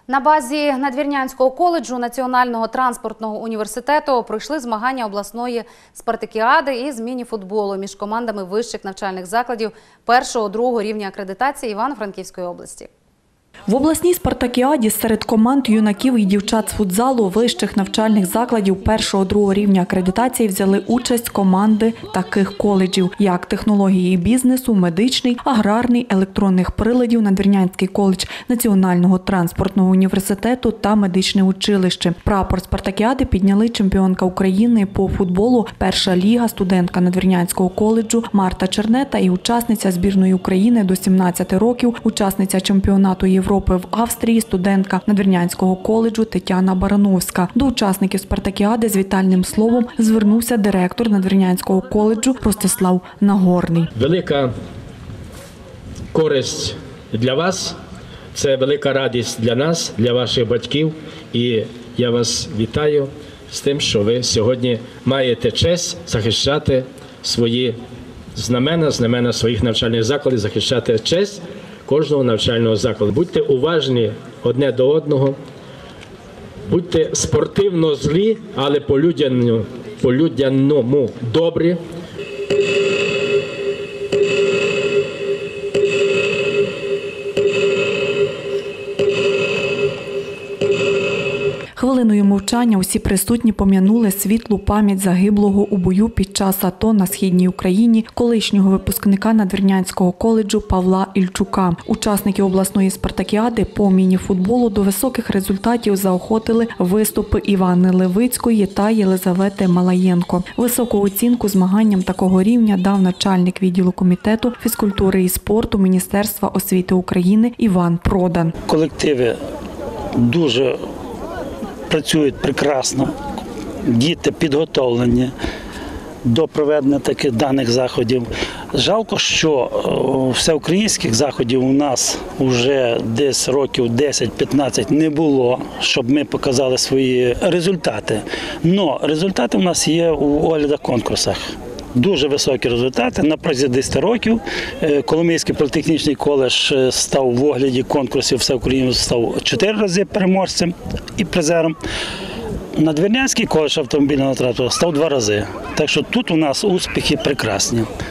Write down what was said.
На базі Надвірнянського коледжу Національного транспортного університету пройшли змагання обласної спартакіади із міні-футболу між командами вищих навчальних закладів 1-2 рівня акредитації Івано-Франківської області. В обласній спартакіаді серед команд юнаків і дівчат з футзалу вищих навчальних закладів 1-2 рівня акредитації взяли участь команди таких коледжів, як технології бізнесу, медичний, аграрний, електронних приладів, Надвірнянський коледж Національного транспортного університету та медичне училище. Прапор спартакіади підняли чемпіонка України по футболу, перша ліга, студентка Надвірнянського коледжу Марта Чернета і учасниця збірної України до 17 років, учасниця чемпіонату Європи в Австрії, студентка Надвірнянського коледжу Тетяна Барановська. До учасників спартакіади з вітальним словом звернувся директор Надвірнянського коледжу Ростислав Нагорний. Велика користь для вас, це велика радість для нас, для ваших батьків. І я вас вітаю з тим, що ви сьогодні маєте честь захищати свої знамена своїх навчальних закладів, захищати честь кожного навчального закладу. Будьте уважні одне до одного, будьте спортивно злі, але по-людяному добрі. Хвилиною мовчання усі присутні пом'янули світлу пам'ять загиблого у бою під час АТО на Східній Україні колишнього випускника Надвірнянського коледжу Павла Ільчука. Учасники обласної спартакіади по міні-футболу до високих результатів заохотили виступи Івани Левицької та Єлизавети Малаєнко. Високу оцінку змаганням такого рівня дав начальник відділу комітету фізкультури і спорту Міністерства освіти України Іван Продан. Колективи дуже працюють прекрасно, діти підготовлені до проведення таких даних заходів. Жалко, що всеукраїнських заходів у нас вже десь років 10-15 не було, щоб ми показали свої результати. Но результати у нас є у оглядах-конкурсах. Дуже високі результати. На протязі 10 років Коломийський політехнічний коледж став в огляді конкурсів всеукраїнських, став 4 рази переможцем і призером. Надвірнянський коледж автомобільного транспорту став 2 рази. Так що тут у нас успіхи прекрасні.